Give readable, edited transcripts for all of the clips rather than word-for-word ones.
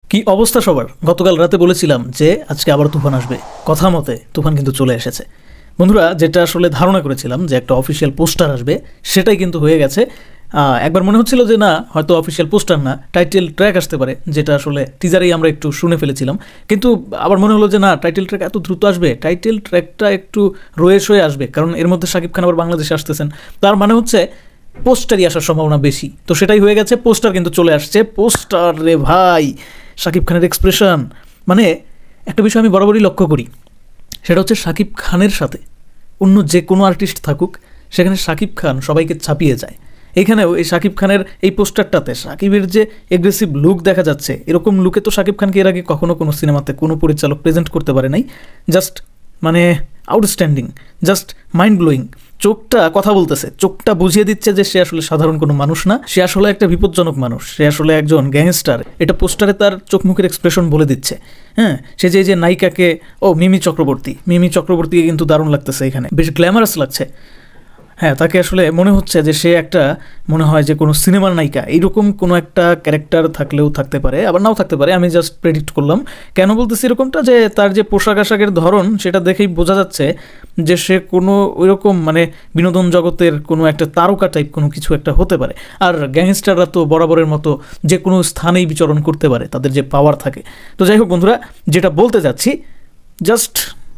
কি অবস্থা সবার? গতকাল রাতে বলেছিলাম যে আজকে আবার তুফান আসবে। কথা মতে তুফান কিন্তু চলে এসেছে। বন্ধুরা, যেটা আসলে ধারণা করেছিলাম যে একটা অফিসিয়াল পোস্টার আসবে, সেটাই কিন্তু হয়ে গেছে। একবার মনে হচ্ছিল যে না, হয়তো অফিসিয়াল পোস্টার না, টাইটেল ট্র্যাক আসতে পারে, যেটা আসলে টিজারেই আমরা একটু শুনে ফেলেছিলাম। কিন্তু আবার মনে হলো যে না, টাইটেল ট্র্যাক এত দ্রুত আসবে, টাইটেল ট্র্যাকটা একটু রয়ে সয়ে আসবে, কারণ এর মধ্যে শাকিব খান আবার বাংলাদেশে আসতেছেন। তার মানে হচ্ছে পোস্টারই আসার সম্ভাবনা বেশি। তো সেটাই হয়ে গেছে, পোস্টার কিন্তু চলে আসছে। পোস্টার রে ভাই, শাকিব খানের এক্সপ্রেশন, মানে একটা বিষয় আমি বরাবরই লক্ষ্য করি, সেটা হচ্ছে শাকিব খানের সাথে অন্য যে কোনো আর্টিস্ট থাকুক, সেখানে শাকিব খান সবাইকে ছাপিয়ে যায়। এইখানেও এই শাকিব খানের এই পোস্টারটাতে শাকিবের যে এগ্রেসিভ লুক দেখা যাচ্ছে, এরকম লুকে তো শাকিব খানকে এর আগে কখনো কোনো সিনেমাতে কোনো পরিচালক প্রেজেন্ট করতে পারে নাই। জাস্ট মানে আউটস্ট্যান্ডিং, জাস্ট মাইন্ড ব্লোয়িং। চোখটা কথা বলতেছে, চোখটা বুঝিয়ে দিচ্ছে যে সে আসলে সাধারণ কোনো মানুষ না, সে আসলে একটা বিপজ্জনক মানুষ, সে আসলে একজন গ্যাংস্টার। এটা পোস্টারে তার চোখ মুখের এক্সপ্রেশন বলে দিচ্ছে। হ্যাঁ, সে যে নায়িকাকে, মিমি চক্রবর্তীকে কিন্তু দারুণ লাগতেছে, এখানে বেশ গ্ল্যামারাস লাগছে। হ্যাঁ, তাকে আসলে মনে হচ্ছে যে সে একটা, মনে হয় যে কোনো সিনেমার নায়িকা, এইরকম কোনো একটা ক্যারেক্টার থাকলেও থাকতে পারে, আবার নাও থাকতে পারে। আমি জাস্ট প্রেডিক্ট করলাম। কেন বলতেছি এরকমটা, যে তার যে পোশাক আশাকের ধরন, সেটা দেখেই বোঝা যাচ্ছে যে সে কোনো ওইরকম মানে বিনোদন জগতের কোনো একটা তারকা টাইপ কোনো কিছু একটা হতে পারে। আর গ্যাংস্টাররা তো বরাবরের মতো যে কোনো স্থানেই বিচরণ করতে পারে, তাদের যে পাওয়ার থাকে। তো যাই হোক বন্ধুরা, যেটা বলতে যাচ্ছি, জাস্ট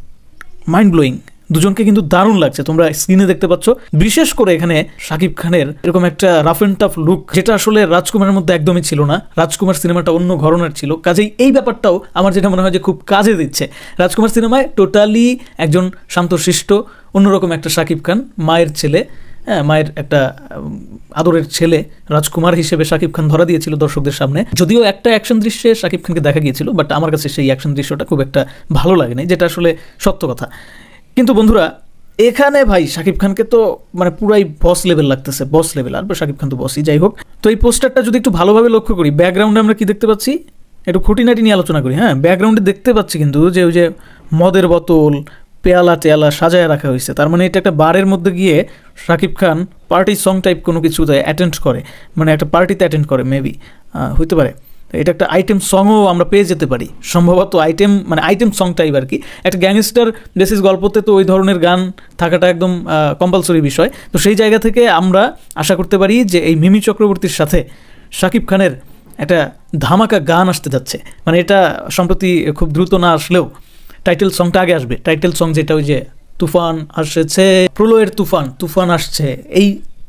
মাইন্ড ব্লোয়িং। দুজনকে কিন্তু দারুণ লাগছে, তোমরা স্ক্রিনে দেখতে পাচ্ছ। বিশেষ করে এখানে শাকিব খানের এরকম একটা রাফ অ্যান্ড টাফ লুক, যেটা আসলে রাজকুমারের মধ্যে একদমই ছিল না। রাজকুমার সিনেমাটা অন্য ধরনের ছিল, কাজেই এই ব্যাপারটাও আমার যেটা মনে হয় যে খুব কাজে দিচ্ছে। রাজকুমার সিনেমায় টোটালি একজন শান্তশিষ্ট অন্যরকম একটা শাকিব খান, মায়ের ছেলে, হ্যাঁ, মায়ের একটা আদরের ছেলে রাজকুমার হিসেবে শাকিব খান ধরা দিয়েছিল দর্শকদের সামনে। যদিও একটা অ্যাকশন দৃশ্যে শাকিব খানকে দেখা গিয়েছিল, বাট আমার কাছে সেই অ্যাকশন দৃশ্যটা খুব একটা ভালো লাগে নাই, যেটা আসলে সত্য কথা। কিন্তু বন্ধুরা, এখানে ভাই শাকিব খানকে তো মানে পুরাই বস লেভেল লাগতেছে, বস লেভেল। আর শাকিব খান তো বসই। যাই হোক, তো এই পোস্টারটা যদি একটু ভালোভাবে লক্ষ্য করি, ব্যাকগ্রাউন্ডে আমরা কি দেখতে পাচ্ছি, একটু খুঁটিনাটি নিয়ে আলোচনা করি। হ্যাঁ, ব্যাকগ্রাউন্ডে দেখতে পাচ্ছি কিন্তু যে ওই যে মদের বোতল, পেয়ালা টেয়ালা সাজায় রাখা হয়েছে। তার মানে এটা একটা বারের মধ্যে গিয়ে Shakib Khan party song type কোনো কিছুতে অ্যাটেন্ড করে, মানে একটা পার্টিতে অ্যাটেন্ড করে, মেবি হইতে পারে। এটা একটা আইটেম সংও আমরা পেয়ে যেতে পারি, সম্ভবত আইটেম সং টাইপ আর কি। একটা গ্যাংস্টার বেসিস গল্পতে তো ওই ধরনের গান থাকাটা একদম কম্পালসরি বিষয়। তো সেই জায়গা থেকে আমরা আশা করতে পারি যে এই মিমি চক্রবর্তীর সাথে শাকিব খানের একটা ধামাকা গান আসতে যাচ্ছে। মানে এটা সম্প্রতি খুব দ্রুত না আসলেও টাইটেল সংটা আগে আসবে। টাইটেল সং যেটা ওই যে তুফান আসছে, প্রলয়ের তুফান আসছে, এই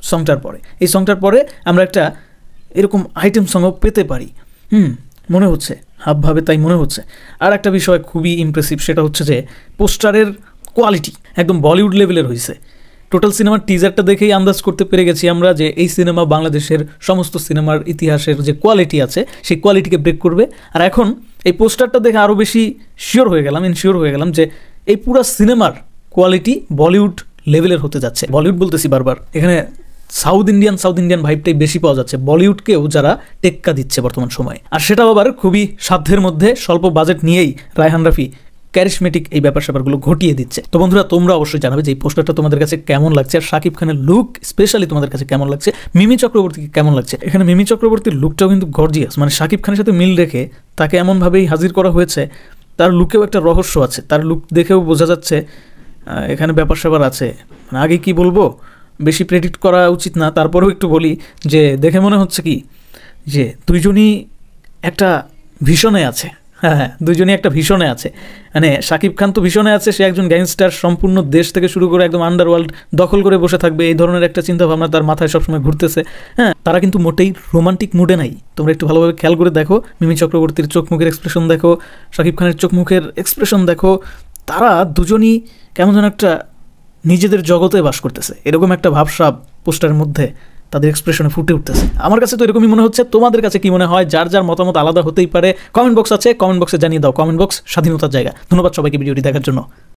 সংটার পরে আমরা একটা এরকম আইটেম সংও পেতে পারি। মনে হচ্ছে, হাবভাবে তাই মনে হচ্ছে। আর একটা বিষয় খুবই ইমপ্রেসিভ, সেটা হচ্ছে যে পোস্টারের কোয়ালিটি একদম বলিউড লেভেলের হয়েছে। টোটাল সিনেমার টিজারটা দেখেই আন্দাজ করতে পেরে গেছি আমরা যে এই সিনেমা বাংলাদেশের সমস্ত সিনেমার ইতিহাসের যে কোয়ালিটি আছে, সেই কোয়ালিটিকে ব্রেক করবে। আর এখন এই পোস্টারটা দেখে আরও বেশি ইনশিওর হয়ে গেলাম যে এই পুরো সিনেমার কোয়ালিটি বলিউড লেভেলের হতে যাচ্ছে। বলিউড বলতেছি বারবার, এখানে সাউথ ইন্ডিয়ান ভাইবটাই বেশি পাওয়া যাচ্ছে, বলিউডকেও যারা টেক্কা দিচ্ছে বর্তমান সময়ে। আর সেটাও আবার খুবই সাধ্যের মধ্যে, স্বল্প বাজেট নিয়েই রায়হান রাফি ক্যারিশমেটিক এই ব্যাপার স্যাপারগুলো ঘটিয়ে দিচ্ছে। তো বন্ধুরা, তোমরা অবশ্যই জানাবে যে এই পোস্টারটা তোমাদের কাছে কেমন লাগছে, আর শাকিব খানের লুক স্পেশালি তোমাদের কাছে কেমন লাগছে, মিমি চক্রবর্তীকে কেমন লাগছে। এখানে মিমি চক্রবর্তীর লুকটাও কিন্তু গর্জিয়াস, মানে শাকিব খানের সাথে মিল রেখে তাকে এমনভাবেই হাজির করা হয়েছে। তার লুকেও একটা রহস্য আছে, তার লুক দেখেও বোঝা যাচ্ছে এখানে ব্যাপার স্যাপার আছে। মানে আগে কি বলবো, বেশি প্রেডিক্ট করা উচিত না, তারপরেও একটু বলি যে দেখে মনে হচ্ছে কি যে দুইজনই একটা ভীষণে আছে। হ্যাঁ, দুইজনই একটা ভীষণে আছে। মানে শাকিব খান তো ভীষণে আছে, সে একজন গ্যাংস্টার, সম্পূর্ণ দেশ থেকে শুরু করে একদম আন্ডারওয়ার্ল্ড দখল করে বসে থাকবে, এই ধরনের একটা চিন্তাভাবনা তার মাথায় সবসময় ঘুরতেছে। হ্যাঁ, তারা কিন্তু মোটেই রোমান্টিক মুডে নাই। তোমরা একটু ভালোভাবে খেয়াল করে দেখো, মিমি চক্রবর্তীর চোখ মুখের এক্সপ্রেশন দেখো, শাকিব খানের চোখ মুখের এক্সপ্রেশন দেখো, তারা দুজনই কেমন যেন একটা নিজেদের জগতে বাস করতেছে, এরকম একটা ভাবসাব পোস্টারের মধ্যে তাদের এক্সপ্রেশনে ফুটে উঠতেছে। আমার কাছে তো এরকমই মনে হচ্ছে। তোমাদের কাছে কি মনে হয়? যার যার মতামত আলাদা হতেই পারে। কমেন্ট বক্স আছে, কমেন্ট বক্সে জানিয়ে দাও। কমেন্ট বক্স স্বাধীনতার জায়গা। ধন্যবাদ সবাইকে ভিডিওটি দেখার জন্য।